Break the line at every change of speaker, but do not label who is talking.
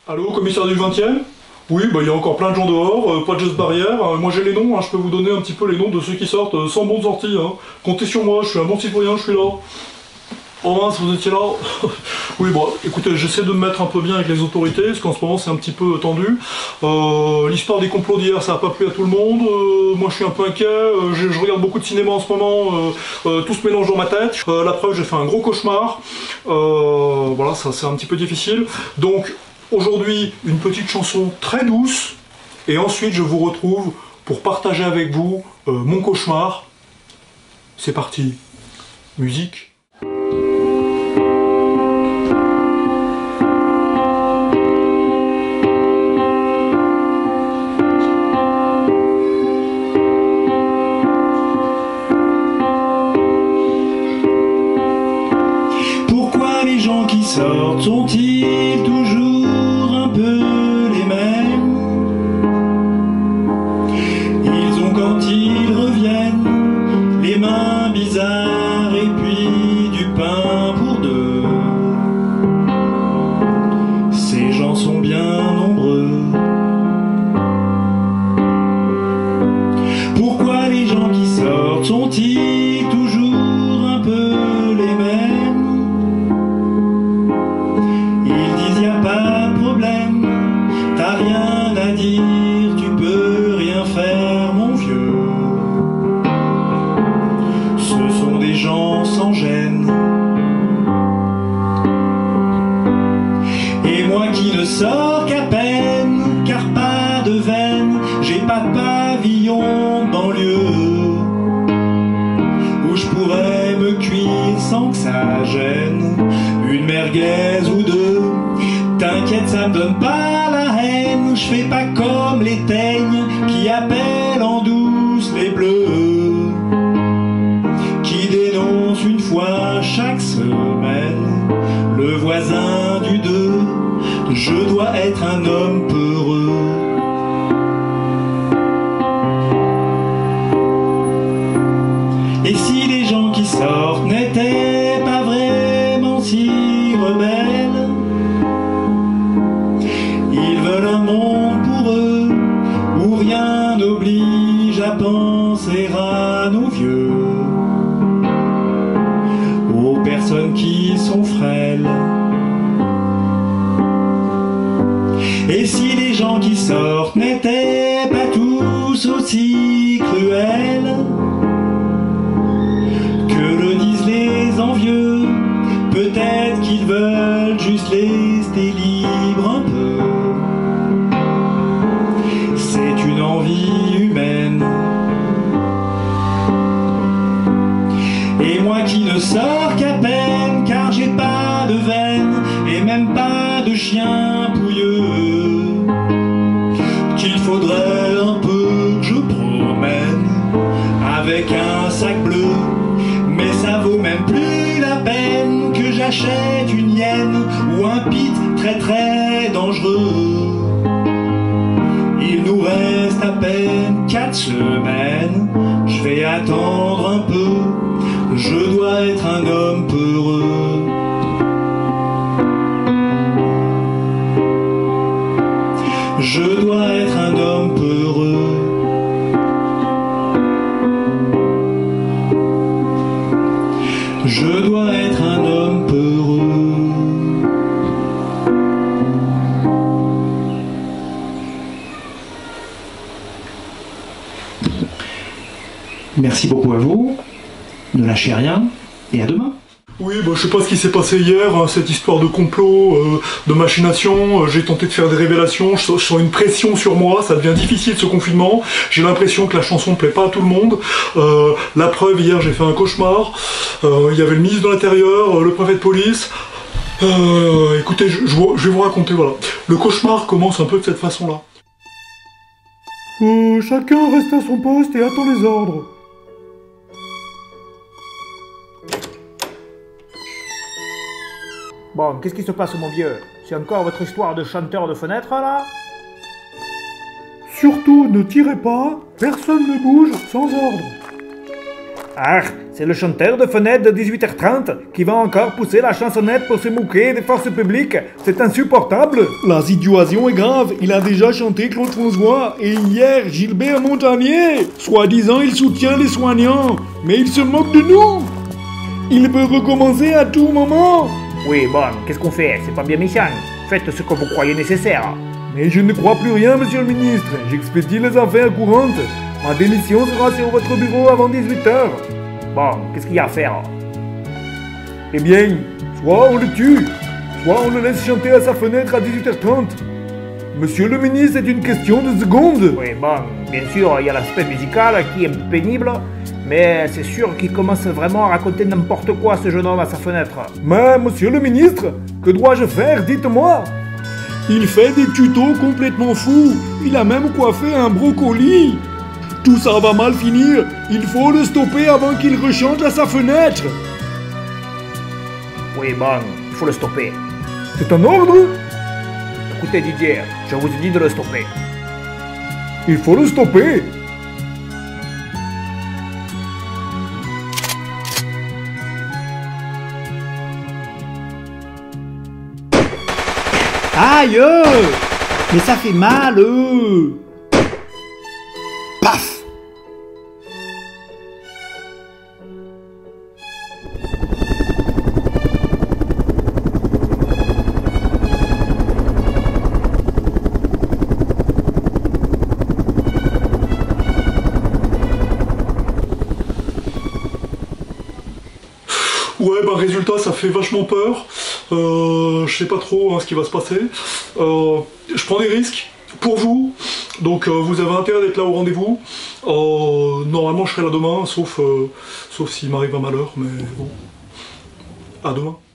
Allô, commissaire du 20e? Oui, bah il y a encore plein de gens dehors, pas de gestes barrières. Moi j'ai les noms, hein, je peux vous donner un petit peu les noms de ceux qui sortent sans bon de sortie. Hein. Comptez sur moi, je suis un bon citoyen, je suis là. Oh mince, vous étiez là. Oui, bon, écoutez, j'essaie de me mettre un peu bien avec les autorités, parce qu'en ce moment c'est un petit peu tendu. L'histoire des complots d'hier, ça n'a pas plu à tout le monde. Moi je suis un peu inquiet, je regarde beaucoup de cinéma en ce moment, tout se mélange dans ma tête. La preuve, j'ai fait un gros cauchemar. Voilà, ça c'est un petit peu difficile. Donc, aujourd'hui, une petite chanson très douce, et ensuite je vous retrouve pour partager avec vous mon cauchemar. C'est parti. Musique.
Pourquoi les gens qui sortent sont-ils toujours un peu les mêmes? Ils ont quand ils reviennent les mains bizarres et puis du pain pour deux. Ces gens sont bien nombreux. Pourquoi les gens qui sortent sont-ils toujours un peu les mêmes? Ils disent y'a pas de problème, t'as rien à dire, tu peux rien faire mon vieux. Ce sont des gens sans gêne. Et moi qui ne sors qu'à peine, car pas de veine, j'ai pas de pavillon de banlieue où je pourrais me cuire sans que ça gêne une merguez ou deux. T'inquiète, ça me donne pas la haine, je fais pas comme les teignes qui appellent en douce les bleus, qui dénoncent une fois chaque semaine le voisin du deux. Je dois être un homme peureux. Et si les gens qui sortent n'étaient pas vraiment si rebelles? Ils veulent un monde pour eux où rien n'oblige à penser à nos vieux, aux personnes qui sont frêles. Et si les gens qui sortent n'étaient pas tous aussi cruels que le disent les envieux, peut-être qu'ils veulent juste rester libres un peu. C'est une envie humaine. Et moi qui ne sors qu'à peine, car j'ai pas de veine et même pas de chien pouilleux, qu'il faudrait un peu que je promène avec un sac bleu. Mais ça vaut même plus la peine que j'achète une hyène ou un pit très très dangereux. Il nous reste à peine 4 semaines, je vais attendre un peu, je dois être un homme peureux. Je dois être un homme peureux. Je dois être un homme peureux. Merci beaucoup à vous. Ne lâchez rien et à demain.
Oui, bah, je sais pas ce qui s'est passé hier, hein, cette histoire de complot, de machination. J'ai tenté de faire des révélations, je sens une pression sur moi, ça devient difficile ce confinement. J'ai l'impression que la chanson ne plaît pas à tout le monde. La preuve, hier j'ai fait un cauchemar. Il y avait le ministre de l'Intérieur, le préfet de police. Écoutez, je vais vous raconter, voilà. Le cauchemar commence un peu de cette façon-là. Chacun reste à son poste et attend les ordres.
Bon, qu'est-ce qui se passe, mon vieux? C'est encore votre histoire de chanteur de fenêtre, là?
Surtout, ne tirez pas, personne ne bouge sans ordre.
Ah, C'est le chanteur de fenêtre de 18h30 qui va encore pousser la chansonnette pour se moquer des forces publiques. C'est insupportable.
La situation est grave. Il a déjà chanté Claude François et hier Gilbert Montagnier. Soi-disant, il soutient les soignants, mais il se moque de nous. Il peut recommencer à tout moment.
Oui, bon, qu'est-ce qu'on fait? C'est pas bien méchant. Faites ce que vous croyez nécessaire.
Mais je ne crois plus rien, monsieur le ministre. J'expédie les affaires courantes. Ma démission sera sur votre bureau avant 18h.
Bon, qu'est-ce qu'il y a à faire?
Eh bien, soit on le tue, soit on le laisse chanter à sa fenêtre à 18h30. Monsieur le ministre, c'est une question de secondes.
Oui, bon, bien sûr, il y a l'aspect musical qui est un peu pénible, mais c'est sûr qu'il commence vraiment à raconter n'importe quoi, ce jeune homme, à sa fenêtre.
Mais, monsieur le ministre, que dois-je faire? Dites-moi. Il fait des tutos complètement fous. Il a même coiffé un brocoli. Tout ça va mal finir. Il faut le stopper avant qu'il rechante à sa fenêtre.
Oui, bon, il faut le stopper.
C'est un ordre?
Écoutez, Didier, je vous ai dit de le stopper.
Il faut le stopper. Aïe! Mais ça fait mal! Paf!
Ouais, bah résultat, ça fait vachement peur. Je sais pas trop ce qui va se passer. Je prends des risques pour vous, donc vous avez intérêt d'être là au rendez-vous. Normalement, je serai là demain, sauf s'il m'arrive un malheur, mais bon. À demain.